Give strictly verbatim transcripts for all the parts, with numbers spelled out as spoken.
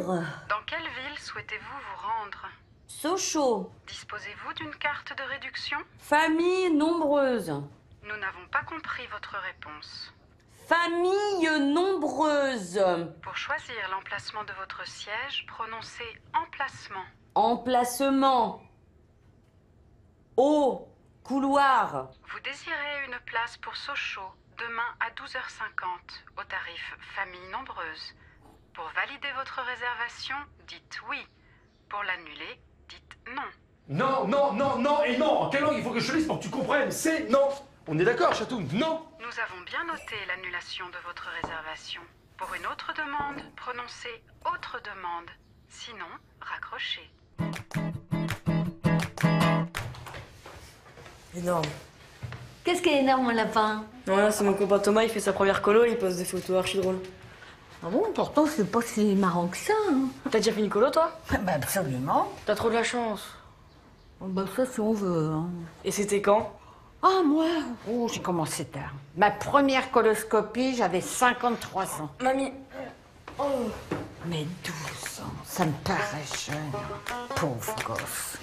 Dans quelle ville souhaitez-vous vous rendre? Sochaux. Disposez-vous d'une carte de réduction? Famille nombreuse. Nous n'avons pas compris votre réponse. Famille nombreuse. Pour choisir l'emplacement de votre siège, prononcez emplacement. Emplacement. Haut. Couloir. Vous désirez une place pour Sochaux demain à douze heures cinquante au tarif famille nombreuse. Pour valider votre réservation, dites oui. Pour l'annuler, dites non. Non, non, non, non et non. En quelle langue il faut que je te lise pour que tu comprennes? C'est non. On est d'accord, Chatou? Non. Nous avons bien noté l'annulation de votre réservation. Pour une autre demande, prononcez autre demande. Sinon, raccrochez. Énorme. Qu'est-ce qui est énorme, mon lapin? Ouais, c'est mon copain Thomas, il fait sa première colo et il pose des photos archi drôles. Ah bon, pourtant, c'est pas si marrant que ça. Hein. T'as déjà fait une colo, toi? Bah, absolument. T'as trop de la chance. Bah, ça, si on veut. Hein. Et c'était quand? Ah, moi? Oh, j'ai commencé tard. Ma première coloscopie, j'avais cinquante-trois ans. Mamie. Oh. Mais douze ans, ça me paraît jeune. Pauvre gosse.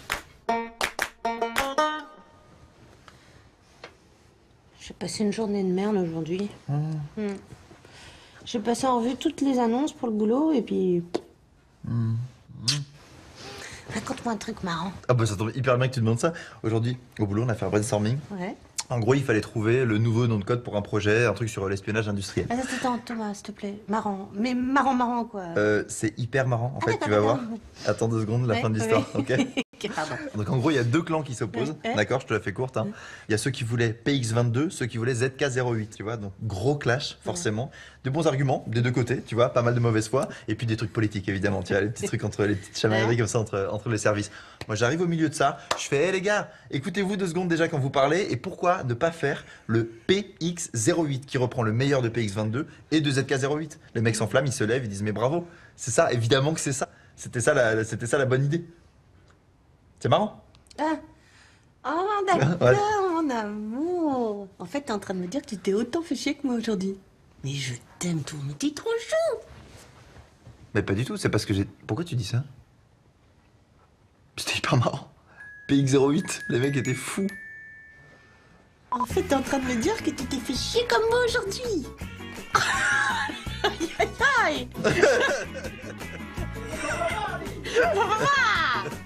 J'ai passé une journée de merde aujourd'hui. Mmh. Mmh. J'ai passé en revue toutes les annonces pour le boulot et puis... Mmh. Mmh. Raconte-moi un truc marrant. Ah bah ça tombe hyper bien que tu demandes ça. Aujourd'hui, au boulot, on a fait un brainstorming. Ouais. En gros, il fallait trouver le nouveau nom de code pour un projet, un truc sur l'espionnage industriel. Attends, attends, Thomas, s'il te plaît. Marrant. Mais marrant, marrant, quoi. Euh, c'est hyper marrant, en ah, fait, tu vas voir. d'accord. Attends deux secondes, la ouais, fin de l'histoire, ouais. ok? Pardon. Donc en gros, il y a deux clans qui s'opposent, Ouais. d'accord, je te la fais courte. Hein. Il y a ceux qui voulaient P X vingt-deux, ceux qui voulaient Z K zéro huit, tu vois, donc gros clash, forcément. De bons arguments, des deux côtés, tu vois, pas mal de mauvaise foi, et puis des trucs politiques, évidemment, tu vois, les petits trucs entre les petites chamailleries comme ça entre, entre les services. Moi, j'arrive au milieu de ça, je fais, hé hey, les gars, écoutez-vous deux secondes déjà quand vous parlez, et pourquoi ne pas faire le P X zéro huit qui reprend le meilleur de P X vingt-deux et de Z K zéro huit? Les mecs s'enflamment, ils se lèvent, ils disent, mais bravo, c'est ça, évidemment que c'est ça. C'était ça, la, c'était ça la bonne idée. C'est marrant. Ah, oh, d'accord, Ouais. mon amour. En fait, t'es en train de me dire que tu t'es autant fait chier que moi aujourd'hui. Mais je t'aime, tout, mais t'es trop chou. Mais pas du tout, c'est parce que j'ai... Pourquoi tu dis ça? C'était hyper marrant. P X zéro huit, les mecs étaient fous. En fait, t'es en train de me dire que tu t'es fait chier comme moi aujourd'hui. Aïe, aïe, aïe. Maman.